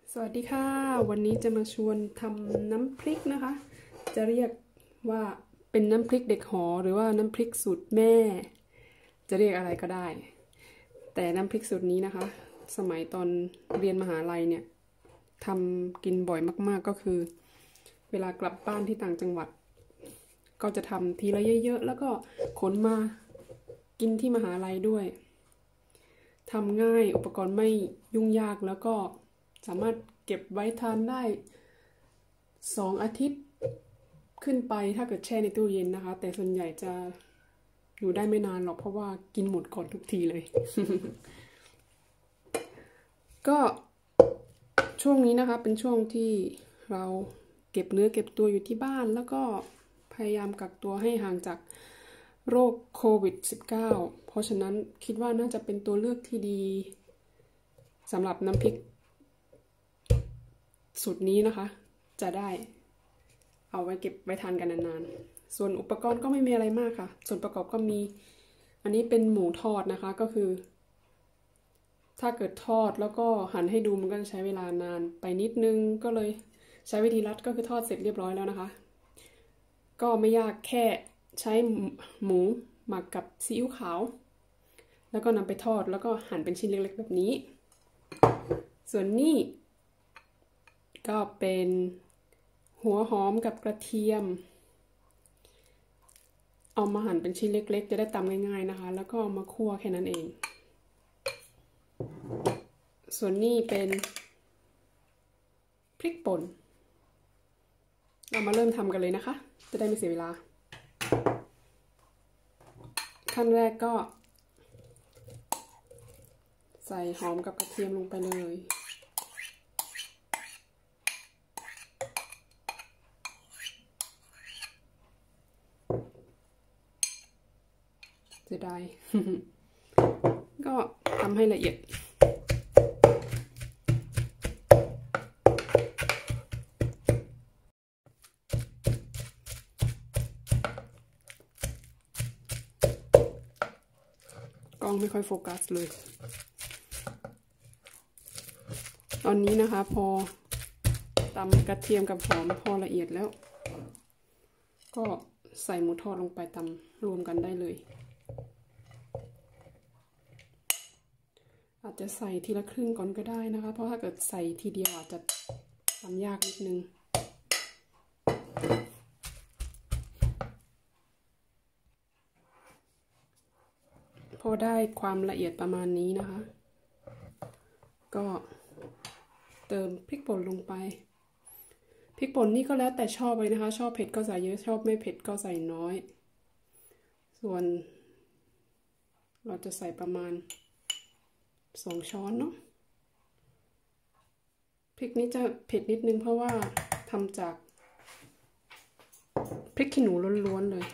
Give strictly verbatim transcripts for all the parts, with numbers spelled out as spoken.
สวัสดีค่ะวันนี้จะมาชวนทำน้ำพริกนะคะจะเรียกว่าเป็นน้ำพริกเด็กหอหรือว่าน้ำพริกสูตรแม่จะเรียกอะไรก็ได้แต่น้ำพริกสูตรนี้นะคะสมัยตอนเรียนมหาลัยเนี่ยทำกินบ่อยมากๆก็คือเวลากลับบ้านที่ต่างจังหวัดก็จะทำทีละเยอะๆแล้วก็ขนมากินที่มหาลัยด้วยทำง่ายอุปกรณ์ไม่ยุ่งยากแล้วก็สามารถเก็บไว้ทานได้สองอาทิตย์ขึ้นไปถ้าเกิดแช่ในตู้เย็นนะคะแต่ส่วนใหญ่จะอยู่ได้ไม่นานหรอกเพราะว่ากินหมดก่อนทุกทีเลย ก็ช่วงนี้นะคะเป็นช่วงที่เราเก็บเนื้อเก็บตัวอยู่ที่บ้านแล้วก็พยายามกักตัวให้ห่างจากโรคโควิด สิบเก้า เพราะฉะนั้นคิดว่าน่าจะเป็นตัวเลือกที่ดีสำหรับน้ำพริกสูตรนี้นะคะจะได้เอาไว้เก็บไว้ทานกันนานๆส่วนอุปกรณ์ก็ไม่มีอะไรมากค่ะส่วนประกอบก็มีอันนี้เป็นหมูทอดนะคะก็คือถ้าเกิดทอดแล้วก็หั่นให้ดูมันก็จะใช้เวลานานไปนิดนึงก็เลยใช้วิธีรัดก็คือทอดเสร็จเรียบร้อยแล้วนะคะก็ไม่ยากแค่ใช้หมูหมักกับซีอิ๊วขาวแล้วก็นำไปทอดแล้วก็หั่นเป็นชิ้นเล็กๆแบบนี้ส่วนนี้ก็เป็นหัวหอมกับกระเทียมเอามาหั่นเป็นชิ้นเล็กๆจะได้ตำง่ายๆนะคะแล้วก็มาคั่วแค่นั้นเองส่วนนี้เป็นพริกป่นเรามาเริ่มทำกันเลยนะคะจะได้ไม่เสียเวลาขั้นแรกก็ใส่หอมกับกระเทียมลงไปเลยจะได้ ก็ทำให้ละเอียดกล้องไม่ค่อยโฟกัสเลยตอนนี้นะคะพอตำกระเทียมกับหอมพอละเอียดแล้วก็ใส่หมูทอดลงไปตำรวมกันได้เลยอาจจะใส่ทีละครึ่งก่อนก็ได้นะคะเพราะถ้าเกิดใส่ทีเดียวอาจจะทำยากนิดนึงพอได้ความละเอียดประมาณนี้นะคะก็เติมพริกป่นลงไปพริกป่นนี่ก็แล้วแต่ชอบเลยนะคะชอบเผ็ดก็ใส่เยอะชอบไม่เผ็ดก็ใส่น้อยส่วนเราจะใส่ประมาณสองช้อนเนาะพริกนี้จะเผ็ดนิดนึงเพราะว่าทำจากพริกขี้หนูล้วนๆเลย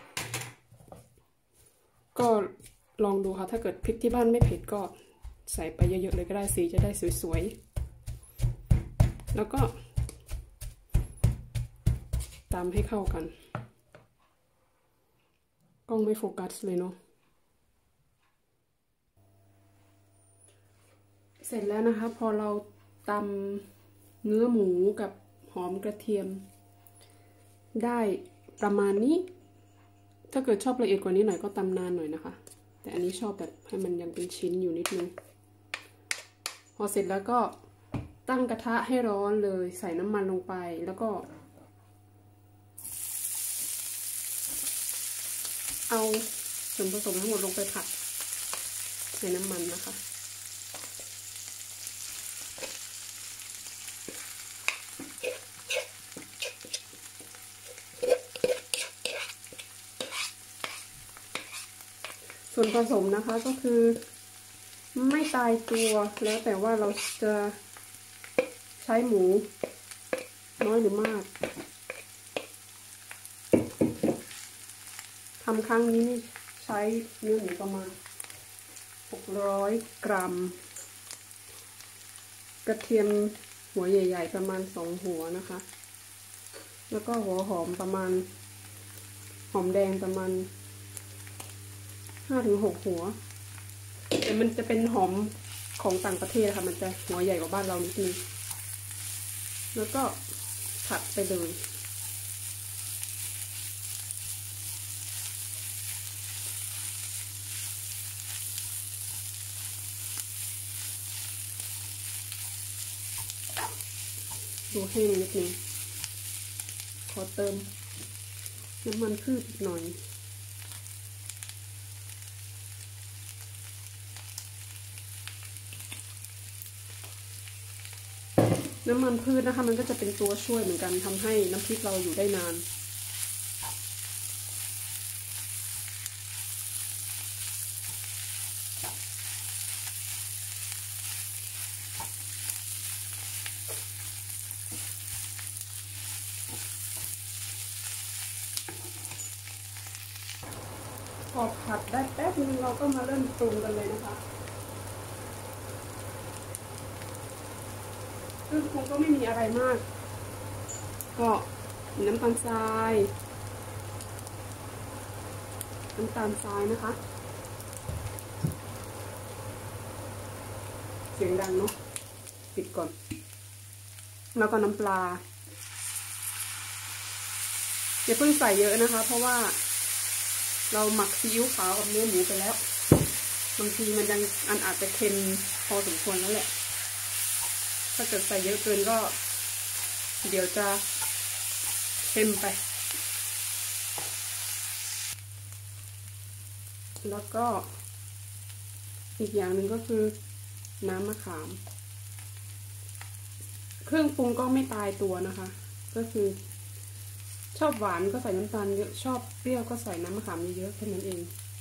ก็ลองดูค่ะถ้าเกิดพริกที่บ้านไม่เผ็ดก็ใส่ไปเยอะๆเลยก็ได้สีจะได้สวยๆแล้วก็ตามให้เข้ากันกล้องไม่โฟกัสเลยเนาะเสร็จแล้วนะคะพอเราตำเนื้อหมูกับหอมกระเทียมได้ประมาณนี้ถ้าเกิดชอบละเอียดกว่านี้หน่อยก็ตำนานหน่อยนะคะแต่อันนี้ชอบแบบให้มันยังเป็นชิ้นอยู่นิดนึงพอเสร็จแล้วก็ตั้งกระทะให้ร้อนเลยใส่น้ำมันลงไปแล้วก็เอาส่วนผสมทั้งหมดลงไปผัดในน้ำมันนะคะส่วนผสมนะคะก็คือไม่ตายตัวแล้วแต่ว่าเราจะใช้หมูน้อยหรือมากทำครั้งนี้นี่ใช้เนื้อหมูประมาณหกร้อยกรัมกระเทียมหัวใหญ่ๆประมาณสองหัวนะคะแล้วก็หัวหอมประมาณหอมแดงประมาณห้าถึงหกหัวแต่มันจะเป็นหอมของต่างประเทศค่ะมันจะหัวใหญ่กว่าบ้านเรานิดนึงแล้วก็ผัดไปเลยดูแห้งนิดนึงขอเติมน้ำมันพืชหน่อยน้ำมันพืชนะคะมันก็จะเป็นตัวช่วยเหมือนกันทำให้น้ำพริกเราอยู่ได้นานพอผัดได้แป๊บนึงเราก็มาเริ่มปรุงกันเลยนะคะเครื่องปรุงก็ไม่มีอะไรมากก็น้ำตาลทรายน้ำตาลทรายนะคะเสียงดังเนาะปิดก่อนแล้วก็น้ำปลาอย่าเพิ่งใส่เยอะนะคะเพราะว่าเราหมักซีอิ๊วขาวกับเนื้อหมูไปแล้วบางทีมันยังอันอาจจะเค็มพอสมควรแล้วแหละถ้าเกิดใส่เยอะเกินก็เดี๋ยวจะเค็มไปแล้วก็อีกอย่างหนึ่งก็คือน้ำมะขามเครื่องปรุงก็ไม่ตายตัวนะคะก็คือชอบหวานก็ใส่น้ำตาลเยอะชอบเปรี้ยวก็ใส่น้ำมะขามเยอะๆแค่นั้นเอง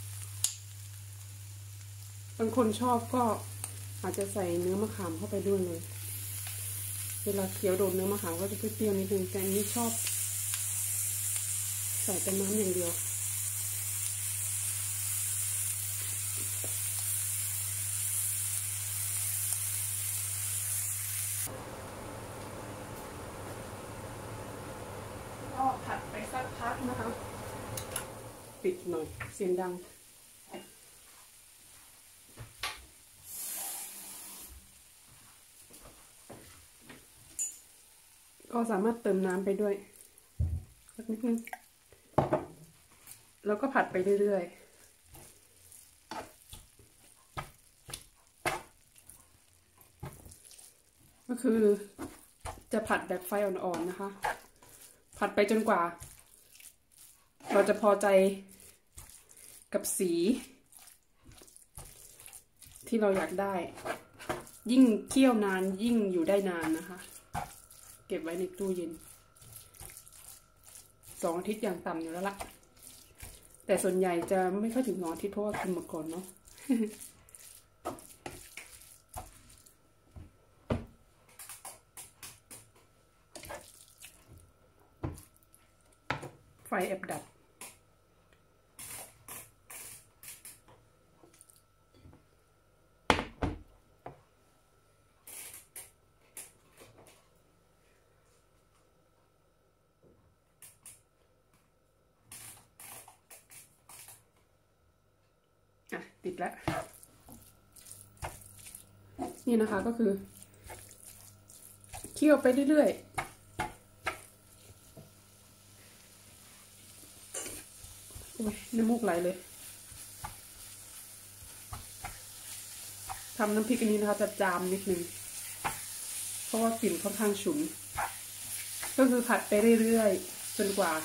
บางคนชอบก็อาจจะใส่เนื้อมะขามเข้าไปด้วยเลยเวลาเคี้ยวโดนเนื้อมะขามก็จะเปรี้ยวนิดนึงแต่อันนี้ชอบใส่แต่น้ำอย่างเดียวก็ผัดไปสักพักนะคะปิดหน่อยเสียงดังก็สามารถเติมน้ำไปด้วยสักนิดนึงแล้วก็ผัดไปเรื่อยๆก็คือจะผัดแบบไฟอ่อนๆนะคะผัดไปจนกว่าเราจะพอใจกับสีที่เราอยากได้ยิ่งเคี่ยวนานยิ่งอยู่ได้นานนะคะเก็บไว้ในตู้เย็นสองอาทิตย์อย่างต่ำอยู่แล้วล่ะแต่ส่วนใหญ่จะไม่ค่อยถึงสองอาทิตย์เพราะว่ากินหมดก่อนเนาะ ไฟแอบดับติดแล้วนี่นะคะก็คือเคี่ยวไปเรื่อยๆโอ้ยน้ำมูกไหลเลยทำน้ำพริกอันนี้นะคะจะจามนิดนึงเพราะว่ากลิ่นค่อนข้างฉุนก็คือผัดไปเรื่อยๆจนกว่า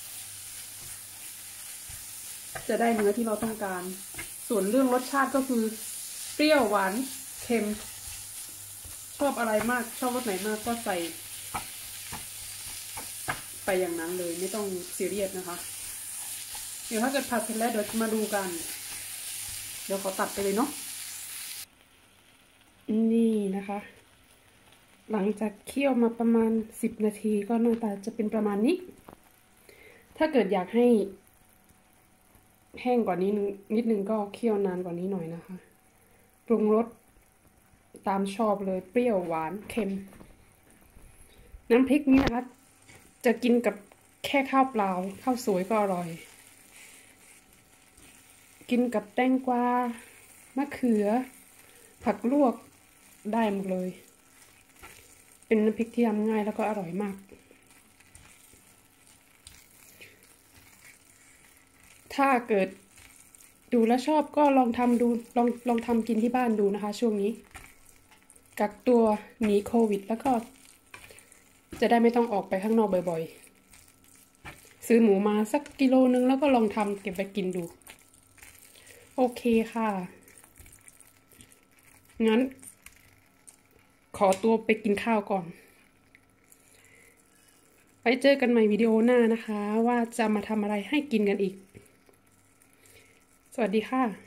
จะได้เนื้อที่เราต้องการส่วนเรื่องรสชาติก็คือเปรี้ยวหวานเค็มชอบอะไรมากชอบรสไหนมากก็ใส่ไปอย่างนั้นเลยไม่ต้องซีเรียสนะคะเดี๋ยวถ้าเกิดผัดเสร็จแล้วเดี๋ยวมาดูกันเดี๋ยวขอตัดไปเลยเนาะนี่นะคะหลังจากเคี่ยวมาประมาณสิบนาทีก็หน้าตาจะเป็นประมาณนี้ถ้าเกิดอยากให้แห้งกว่านี้นิดนึงก็เคี่ยวนานกว่านี้หน่อยนะคะปรุงรสตามชอบเลยเปรี้ยวหวานเค็มน้ำพริกนี้นะคะจะกินกับแค่ข้าวเปล่าข้าวสวยก็อร่อยกินกับแตงกวามะเขือผักลวกได้หมดเลยเป็นน้ำพริกที่ทำง่ายแล้วก็อร่อยมากถ้าเกิดดูแล้วชอบก็ลองทำดูลองลองทำกินที่บ้านดูนะคะช่วงนี้กักตัวหนีโควิดแล้วก็จะได้ไม่ต้องออกไปข้างนอกบ่อยๆซื้อหมูมาสักกิโลนึงแล้วก็ลองทำเก็บไปกินดูโอเคค่ะงั้นขอตัวไปกินข้าวก่อนไปเจอกันใหม่วิดีโอหน้านะคะว่าจะมาทำอะไรให้กินกันอีกสวัสดีค่ะ